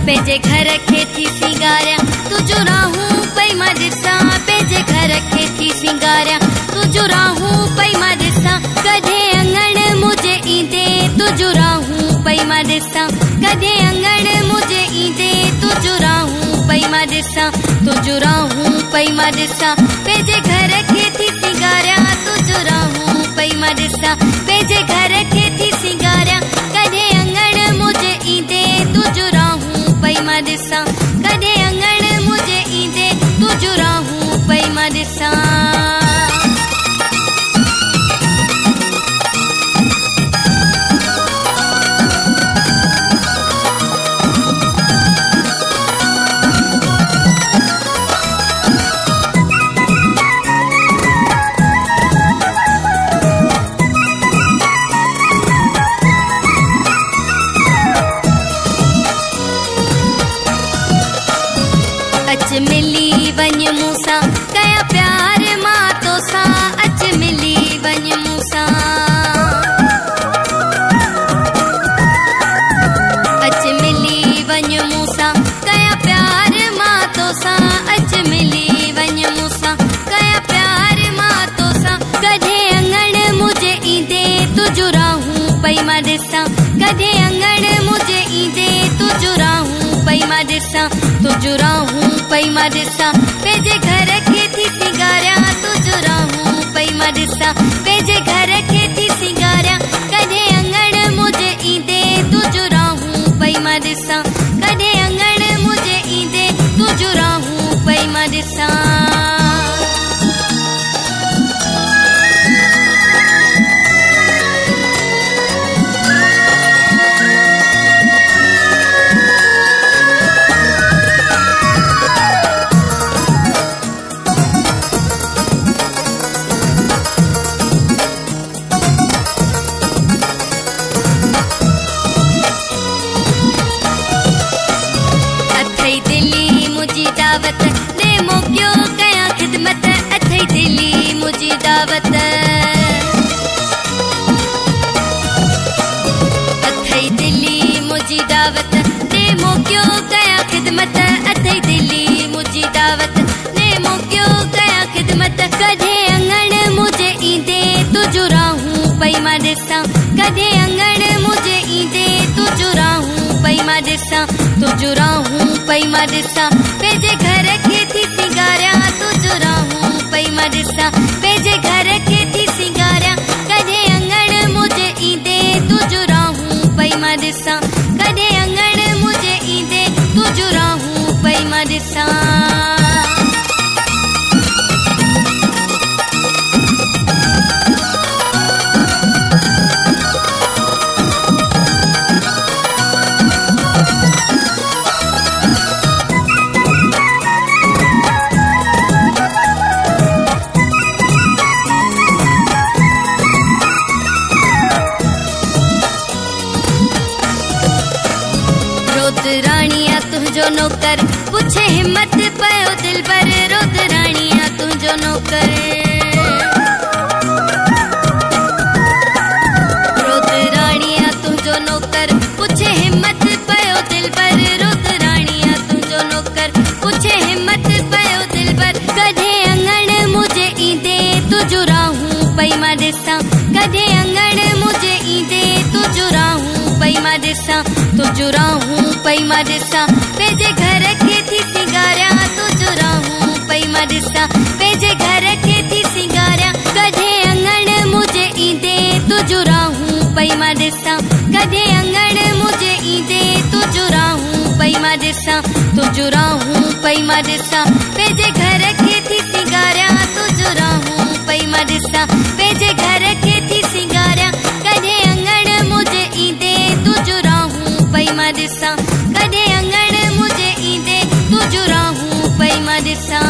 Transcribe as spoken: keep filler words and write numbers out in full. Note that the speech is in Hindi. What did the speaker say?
पेजे घर खे थी सिंगारिया तुझो राहूं पई मां ॾिसां पेजे घर खे थी सिंगारिया तुझो राहूं पई मां ॾिसां कॾहिं अंगण मुझे ईंदे तुझो राहूं पई मां ॾिसां कॾहिं अंगण मुझे ईंदे तुझो राहूं पई मां ॾिसां तुझो राहूं पई मां ॾिसां पेजे घर खे थी सिंगारिया तुझो राहूं पई मां ॾिसां पेजे घर खे थी सिंगारिया कॾहिं अंगण मुझे ईंदे तुझो राहूं पई मां ॾिसां कॾहिं अंगण मुझे ईंदे तुझो राहूं पई मां ॾिसां अच मिली वञ मूंसां कया प्यार मां तोसां अच मिली वञ मूंसां अच मिली वञ मूंसां कया प्यार मां तोसां अच मिली वञ मूंसां कया प्यार मां तोसां कॾहिं अंगण मुझे ईंदे तुझो राहूं पई मां ॾिसां कॾहिं अंगण मुझे ईंदे तुझो राहूं पई मां ॾिसां तुझो राहूं पई मां ॾिसां पेजे घर खे थी सिंगारिया तुझो राहूं पई मां ॾिसां पेजे घर खे थी सिंगारिया कॾहिं अंगण मुझे ईंदे तुझो राहूं पई मां ॾिसां कॾहिं अंगण मुझे ईंदे तुझो राहूं पई मां ॾिसां दावत दे मोकियो कया खिदमत अथई दिली मुझी दावत अथई दिली मुझी दावत दे मोकियो कया खिदमत अथई दिली मुझी दावत दे मोकियो कया खिदमत कॾहिं अंगण मुझे ईंदे तुझो राहूं पई मां ॾिसां कॾहिं अंगण मुझे ईंदे तुझो राहूं पई मां ॾिसां तुझो राहूं पई मां ॾिसां पेजे घर खे थी सिंगारिया तुझो राहूं पई मां ॾिसां पेजे घर खे थी सिंगारिया कॾहिं अंगण मुझे ईंदे तुझो राहूं पई मां ॾिसां कॾहिं अंगण मुझे ईंदे तुझो राहूं पई मां ॾिसां रोद राणिया तुझो नौकर पुछे हिम्मत पयो दिल पर रोद राणिया तुझो नौकर रोद राणिया तुझो नौकर पुछे हिम्मत पयो दिल पर रोद राणिया तुझो नौकर पुछे हिम्मत पयो दिल पर कॾहिं अंगण मुझे ईंदे तुझो राहूं पई मां ॾिसां कॾहिं अंगण मुझे ईंदे तुझो राहूं पई मां ॾिसां तुझो राहूं पई मां ॾिसां पेजे घर खे थी सिंगारिया तुझो राहूं पई मां ॾिसां पेजे घर खे थी सिंगारिया कॾहिं अंगण मुझे ईंदे तुझो राहूं पई मां ॾिसां कॾहिं अंगण मुझे ईंदे तुझो राहूं पई मां ॾिसां तुझो राहूं पई मां ॾिसां पेजे घर खे थी सिंगारिया तुझो राहूं पई मां ॾिसां पेजे घर खे थी सिंगारिया कॾहिं अंगण मुझे ईंदे तुझो राहूं पई मां ॾिसां कॾहिं अंगण मुझे ईंदे तुझो राहूं पई मां ॾिसां